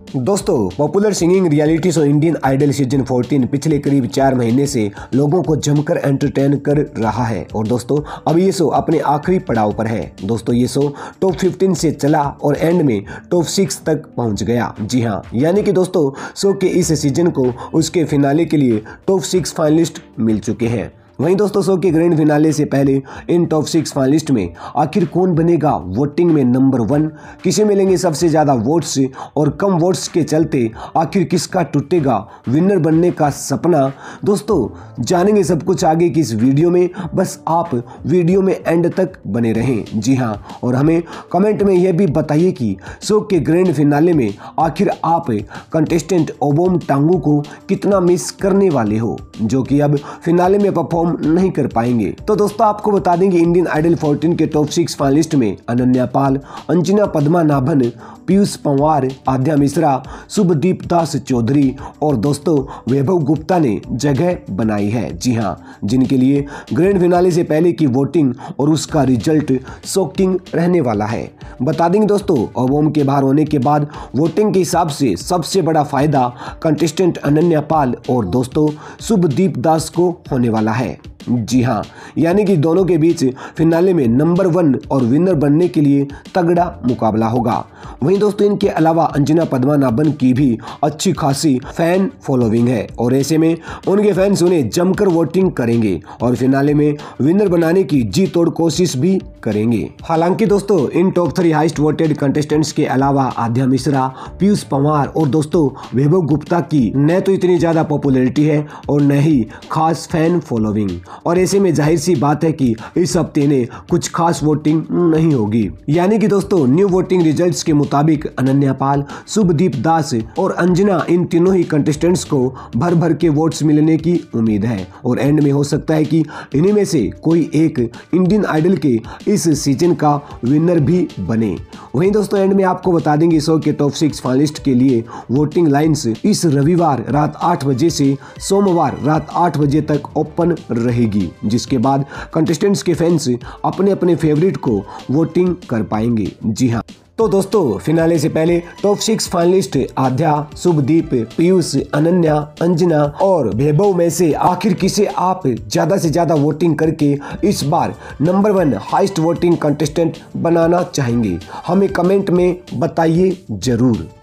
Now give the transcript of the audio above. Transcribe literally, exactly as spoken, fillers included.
दोस्तों, popular singing reality show Indian idol season चौदह पिछले करीब चार महीने से लोगों को जमकर एंटरटेन कर रहा है और दोस्तों अब ये शो अपने आखिरी पड़ाव पर है। दोस्तों ये शो टॉप पंद्रह से चला और एंड में टॉप छह तक पहुंच गया। जी हाँ, यानी कि दोस्तों शो के इस सीजन को उसके फिनाले के लिए टॉप छह फाइनलिस्ट मिल चुके हैं। वहीं दोस्तों शो के ग्रैंड फिनाले से पहले इन टॉप सिक्स फाइनलिस्ट में आखिर कौन बनेगा वोटिंग में नंबर वन, किसे मिलेंगे सबसे ज़्यादा वोट्स और कम वोट्स के चलते आखिर किसका टूटेगा विनर बनने का सपना। दोस्तों जानेंगे सब कुछ आगे की इस वीडियो में, बस आप वीडियो में एंड तक बने रहें। जी हाँ, और हमें कमेंट में यह भी बताइए कि शो के ग्रैंड फिनाले में आखिर आप कंटेस्टेंट ओबोम टांगू को कितना मिस करने वाले हो, जो कि अब फिनाले में परफॉर्म नहीं कर पाएंगे। तो दोस्तों आपको बता देंगे इंडियन आइडल चौदह के टॉप सिक्स फाइनलिस्ट में अनन्या पाल, अंजना पद्मनाभन, पीयूष पंवार, आद्या मिश्रा, शुभदीप दास चौधरी और दोस्तों वैभव गुप्ता ने जगह बनाई है। जी हाँ, जिनके लिए ग्रैंड फिनाले से पहले की वोटिंग और उसका रिजल्ट शॉकिंग रहने वाला है। बता देंगे दोस्तों ओबोम के बाहर होने के बाद वोटिंग के हिसाब से सबसे बड़ा फायदा कंटेस्टेंट अनन्या पाल और दोस्तों शुभदीप दास को होने वाला है। जी हाँ, यानी कि दोनों के बीच फिनाले में नंबर वन और विनर बनने के लिए तगड़ा मुकाबला होगा। वहीं दोस्तों इनके अलावा अंजना पद्मनाभन की भी अच्छी खासी फैन फॉलोइंग है और ऐसे में उनके फैंस उन्हें जमकर वोटिंग करेंगे और फिनाले में विनर बनाने की जी तोड़ कोशिश भी करेंगे। हालांकि दोस्तों इन top three highest voted contestants के अलावा आद्या मिश्रा, पीयूष पंवार और दोस्तों वैभव गुप्ता की न तो इतनी ज्यादा पॉपुलैरिटी है और न ही खास फैन फॉलोइंग, और ऐसे में जाहिर सी बात है कि इस हफ्ते ने कुछ खास वोटिंग नहीं होगी। यानी कि दोस्तों न्यू वोटिंग रिजल्ट्स के मुताबिक अनन्या पाल, शुभदीप दास और अंजना इन तीनों ही कंटेस्टेंट्स को भर भर के वोट्स मिलने की उम्मीद है और एंड में हो सकता है कि इन्हीं में से कोई एक इंडियन आइडल के इस सीजन का विनर भी बने। वहीं दोस्तों एंड में आपको बता देंगे शो के टॉप सिक्स फाइनलिस्ट के लिए वोटिंग लाइन्स इस रविवार रात आठ बजे से सोमवार रात आठ बजे तक ओपन रहेगी, जिसके बाद कंटेस्टेंट्स के फैंस अपने अपने फेवरेट को वोटिंग कर पाएंगे। जी हाँ, तो दोस्तों फिनाले से पहले top six finalist Aadya, Shubhdeep, Piyush, Ananya, Anjana और वैभव में से आखिर किसे आप ज्यादा से ज्यादा वोटिंग करके इस बार number one highest voting contestant बनाना चाहेंगे, हमें कमेंट में बताइए जरूर।